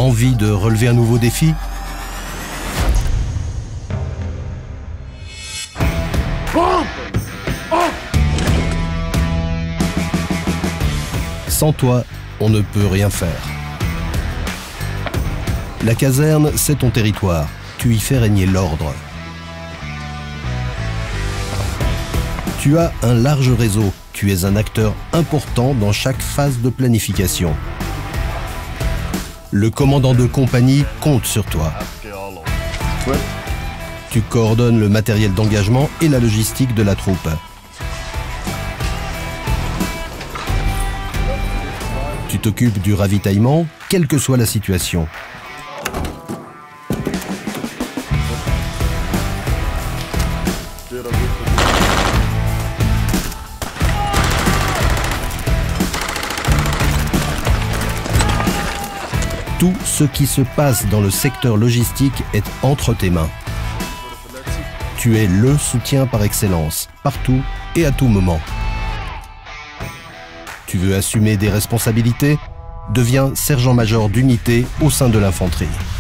Envie de relever un nouveau défi? Sans toi, on ne peut rien faire. La caserne, c'est ton territoire. Tu y fais régner l'ordre. Tu as un large réseau. Tu es un acteur important dans chaque phase de planification. Le commandant de compagnie compte sur toi. Tu coordonnes le matériel d'engagement et la logistique de la troupe. Tu t'occupes du ravitaillement, quelle que soit la situation. Tout ce qui se passe dans le secteur logistique est entre tes mains. Tu es le soutien par excellence, partout et à tout moment. Tu veux assumer des responsabilités? Deviens sergent-major d'unité au sein de l'infanterie.